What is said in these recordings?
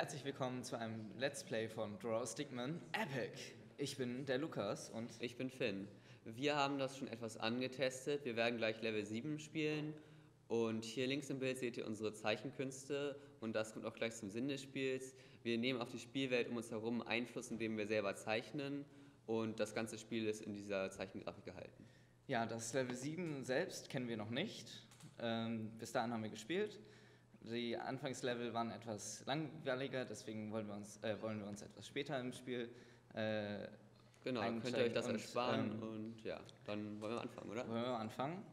herzlich willkommen zu einem Let's Play von Draw Stickman Epic. Ich bin der Lukas und ich bin Finn. Wir haben das schon etwas angetestet. Wir werden gleich Level 7 spielen. Und hier links im Bild seht ihr unsere Zeichenkünste. Und das kommt auch gleich zum Sinn des Spiels. Wir nehmen auf die Spielwelt um uns herum Einfluss, indem wir selber zeichnen. Und das ganze Spiel ist in dieser Zeichengrafik gehalten. ja, das Level 7 selbst kennen wir noch nicht. Bis dahin haben wir gespielt. Die Anfangslevel waren etwas langweiliger, deswegen wollen wir uns etwas später im Spiel genau, könnt ihr euch das ersparen und ja, dann wollen wir anfangen, oder? Wollen wir anfangen?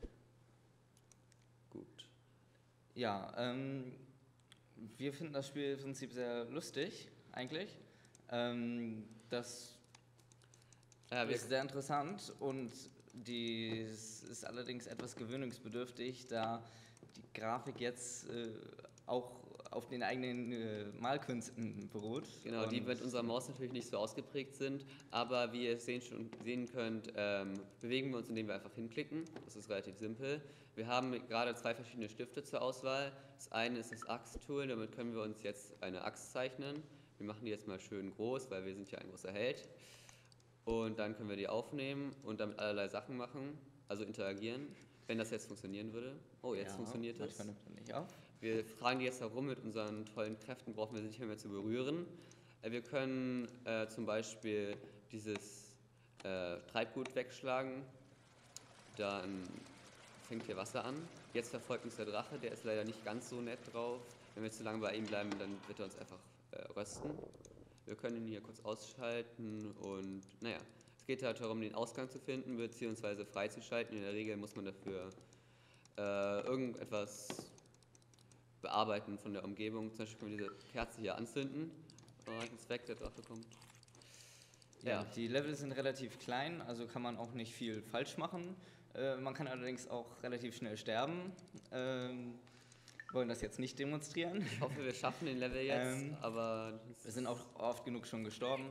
Gut. Ja, wir finden das Spiel im Prinzip sehr lustig, eigentlich. Das ist sehr interessant und es ist allerdings etwas gewöhnungsbedürftig, da die Grafik jetzt auch auf den eigenen Malkünsten beruht. Genau, die mit unserer Maus natürlich nicht so ausgeprägt sind, aber wie ihr sehen könnt, bewegen wir uns, indem wir einfach hinklicken. Das ist relativ simpel. Wir haben gerade zwei verschiedene Stifte zur Auswahl. Das eine ist das Axt-Tool, damit können wir uns jetzt eine Axt zeichnen. Wir machen die jetzt mal schön groß, weil wir sind ja ein großer Held. Und dann können wir die aufnehmen und damit allerlei Sachen machen, also interagieren. Wenn das jetzt funktionieren würde. Oh, jetzt funktioniert es. Nicht auf. Wir fragen die jetzt herum, mit unseren tollen Kräften brauchen wir sie nicht mehr zu berühren. Wir können zum Beispiel dieses Treibgut wegschlagen, dann fängt hier Wasser an. Jetzt verfolgt uns der Drache, der ist leider nicht ganz so nett drauf. Wenn wir zu lange bei ihm bleiben, dann wird er uns einfach rösten. Wir können ihn hier kurz ausschalten und naja. Es geht halt darum, den Ausgang zu finden bzw. freizuschalten. In der Regel muss man dafür irgendetwas bearbeiten von der Umgebung. Zum Beispiel können wir diese Kerze hier anzünden. Ist weg, der Drache kommt. Ja, die Level sind relativ klein, also kann man auch nicht viel falsch machen. Man kann allerdings auch relativ schnell sterben. Wollen das jetzt nicht demonstrieren. Ich hoffe, wir schaffen den Level jetzt, aber... Wir sind auch oft genug schon gestorben.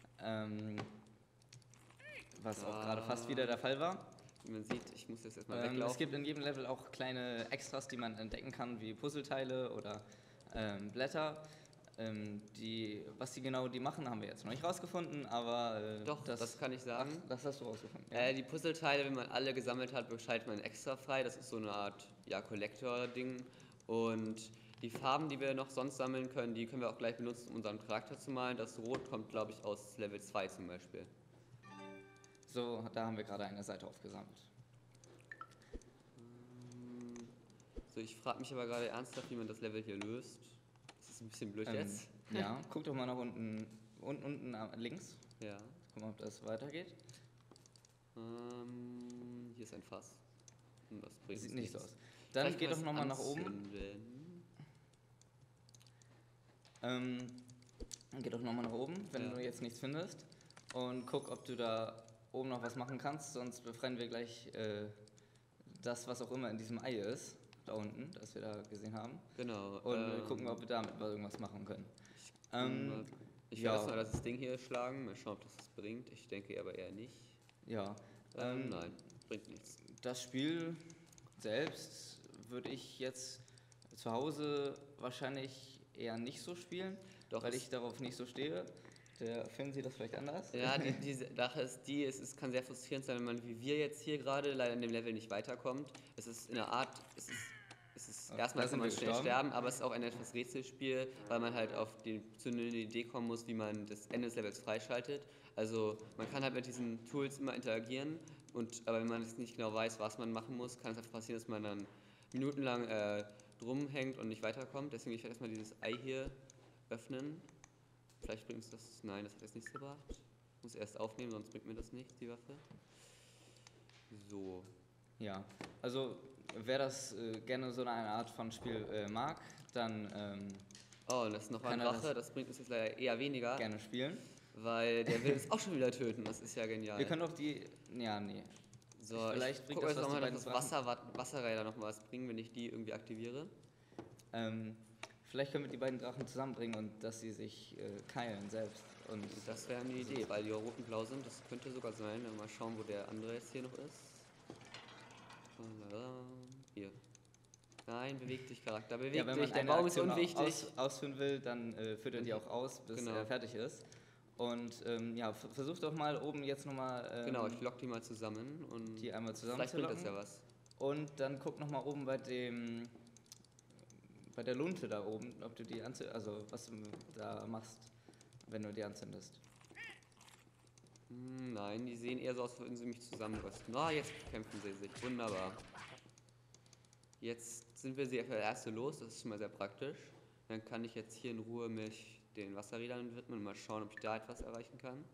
Was auch gerade fast wieder der Fall war. Wie man sieht, ich muss jetzt erstmal weglaufen. Es gibt in jedem Level auch kleine Extras, die man entdecken kann, wie Puzzleteile oder Blätter. Was die genau machen, haben wir jetzt noch nicht rausgefunden, aber... Doch, das kann ich sagen. Ach, das hast du rausgefunden. Ja. Die Puzzleteile, wenn man alle gesammelt hat, schaltet man extra frei. Das ist so eine Art Collector-Ding. Und die Farben, die wir noch sonst sammeln können, die können wir auch gleich benutzen, um unseren Charakter zu malen. Das Rot kommt, glaube ich, aus Level 2 zum Beispiel. So, da haben wir gerade eine Seite aufgesammelt. So, ich frage mich aber gerade ernsthaft, wie man das Level hier löst. Das ist ein bisschen blöd jetzt. Ja, guck doch mal nach unten, unten links. Ja. Guck mal, ob das weitergeht. Hier ist ein Fass. Und das bringt Sieht nicht so aus. Dann geht doch nochmal nach oben. Geh doch nochmal nach oben, wenn du jetzt nichts findest. Und guck, ob du da oben noch was machen kannst, sonst befreien wir gleich das, was auch immer in diesem Ei ist, da unten, das wir da gesehen haben. Genau. Und gucken, ob wir damit irgendwas machen können. Ich werde erstmal das Ding hier schlagen, mal schauen, ob das bringt. Ich denke aber eher nicht. Ja. Nein, bringt nichts. Das Spiel selbst würde ich jetzt zu Hause wahrscheinlich eher nicht so spielen, weil ich darauf nicht so stehe. Finden Sie das vielleicht anders? Ja, die Sache ist es kann sehr frustrierend sein, wenn man wie wir jetzt hier gerade leider in dem Level nicht weiterkommt. Es ist in der Art, erstmal kann man schnell sterben, aber es ist auch ein etwas Rätselspiel, weil man halt zu einer Idee kommen muss, wie man das Ende des Levels freischaltet. Also man kann halt mit diesen Tools immer interagieren, aber wenn man jetzt nicht genau weiß, was man machen muss, kann es einfach passieren, dass man dann minutenlang drum hängt und nicht weiterkommt. Deswegen ich werde erstmal dieses Ei hier öffnen. Vielleicht bringt es das. Nein, das hat jetzt nichts gebracht. Ich muss erst aufnehmen, sonst bringt mir das nichts, die Waffe. So. Ja, also wer das gerne so eine Art von Spiel mag, dann. Oh, und das ist noch ein Drache, das bringt uns jetzt leider eher weniger. Gerne spielen. Weil der will uns auch schon wieder töten, das ist ja genial. Wir können auch die. Ja, nee. So, vielleicht bringt das nochmal, dass Wasserräder noch was bringen, wenn ich die irgendwie aktiviere. Vielleicht können wir die beiden Drachen zusammenbringen und dass sie sich keilen selbst. Und das wäre eine Idee, weil die rot und blau sind. Das könnte sogar sein. Mal schauen, wo der andere jetzt hier noch ist. Hier. Nein, bewegt sich Charakter, Ja, bewegt wenn sich, man der eine Baum ist Aktion unwichtig. ausführen will, dann führt er die auch aus, bis Genau. er fertig ist. Und ja, versuch doch mal oben jetzt nochmal Genau, ich lock die mal zusammen und die einmal vielleicht bringt das zusammenzulocken. ja was. Und dann guck nochmal oben bei der Lunte da oben, ob du die also was du da machst, wenn du die anzündest. Nein, die sehen eher so aus, als würden sie mich zusammenrösten. Ah, jetzt kämpfen sie sich. Wunderbar. Jetzt sind wir sie für das erste los, das ist schon mal sehr praktisch. Dann kann ich jetzt hier in Ruhe mich den Wasserrädern widmen und mal schauen, ob ich da etwas erreichen kann.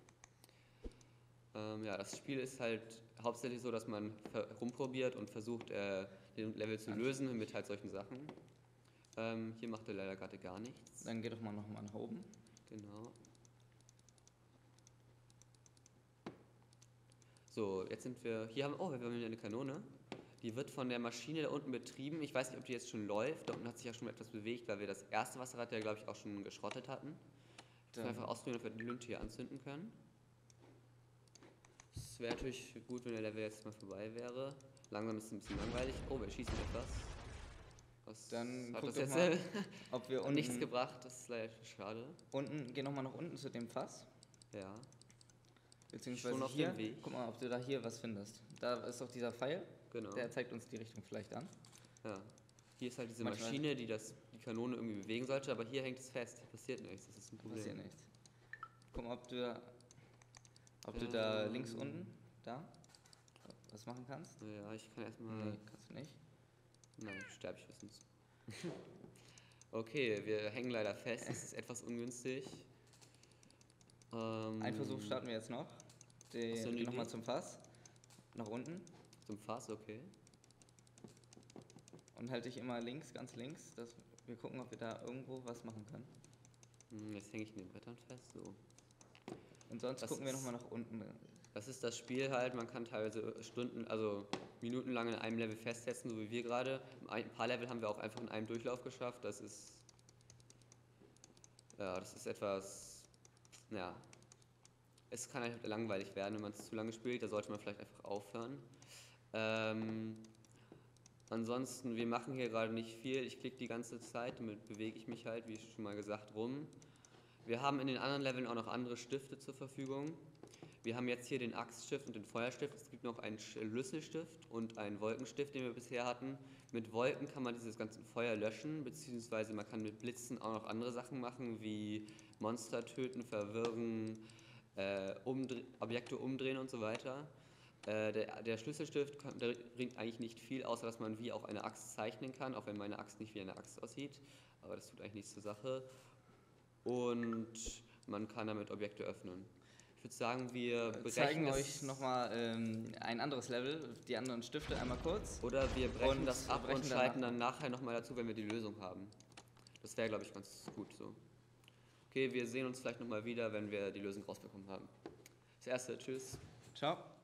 Ja, das Spiel ist halt hauptsächlich so, dass man rumprobiert und versucht, den Level zu lösen mit halt solchen Sachen. Hier macht er leider gerade gar nichts. Dann geh doch mal nochmal nach oben. Genau. So, jetzt sind wir. Hier haben wir haben hier eine Kanone. Die wird von der Maschine da unten betrieben. Ich weiß nicht, ob die jetzt schon läuft. Da unten hat sich ja schon etwas bewegt, weil wir das erste Wasserrad ja, glaube ich, auch schon geschrottet hatten. Ich kann einfach ausprobieren, ob wir die Lunte hier anzünden können. Es wäre natürlich gut, wenn der Level jetzt mal vorbei wäre. Langsam ist es ein bisschen langweilig. Oh, wir schießen etwas. Was Dann hat guck das doch jetzt mal, ob wir unten nichts gebracht? Das ist leider schade. geh nochmal nach unten zu dem Fass. Ja. Beziehungsweise Schon auf hier. dem Weg. Guck mal, ob du da hier was findest. Da ist doch dieser Pfeil. Genau. Der zeigt uns die Richtung vielleicht an. Ja. Hier ist halt diese Manchmal- Maschine, die die Kanone irgendwie bewegen sollte, aber hier hängt es fest. Hier passiert nichts. Das ist ein Problem. Passiert nichts. Guck mal, ob du da links unten, da, was machen kannst. Ja, ich kann erstmal. Nee, kannst du nicht. Nein, sterbe ich höchstens. Okay, wir hängen leider fest. Das ist etwas ungünstig. Ein Versuch starten wir jetzt noch. Hast du eine Geh nochmal Idee? zum Fass. Nach unten. Zum Fass, okay. Und halt dich immer links, ganz links. Dass wir gucken, ob wir da irgendwo was machen können. Jetzt hänge ich in den Brettern fest. So. Und sonst Das gucken wir ist- nochmal nach unten. Das ist das Spiel halt. Man kann teilweise minutenlang in einem Level festsetzen, so wie wir gerade. Ein paar Level haben wir auch einfach in einem Durchlauf geschafft. Das ist etwas. Ja. Es kann halt langweilig werden, wenn man es zu lange spielt. Da sollte man vielleicht einfach aufhören. Ansonsten, wir machen hier gerade nicht viel. Ich klicke die ganze Zeit, damit bewege ich mich halt, wie schon mal gesagt, rum. Wir haben in den anderen Leveln auch noch andere Stifte zur Verfügung. Wir haben jetzt hier den Axtstift und den Feuerstift. Es gibt noch einen Schlüsselstift und einen Wolkenstift, den wir bisher hatten. Mit Wolken kann man dieses ganze Feuer löschen, beziehungsweise man kann mit Blitzen auch noch andere Sachen machen, wie Monster töten, verwirren, Objekte umdrehen und so weiter. Der Schlüsselstift der bringt eigentlich nicht viel, außer dass man wie auch eine Axt zeichnen kann, auch wenn meine Axt nicht wie eine Axt aussieht. Aber das tut eigentlich nichts zur Sache. Und man kann damit Objekte öffnen. Ich würde sagen, wir Zeigen brechen euch nochmal ein anderes Level, die anderen Stifte einmal kurz. Oder wir brechen Und das ab brechen und schalten dann nachher nochmal dazu, wenn wir die Lösung haben. Das wäre, glaube ich, ganz gut so. Okay, wir sehen uns vielleicht nochmal wieder, wenn wir die Lösung rausbekommen haben. Das erste, tschüss. Ciao.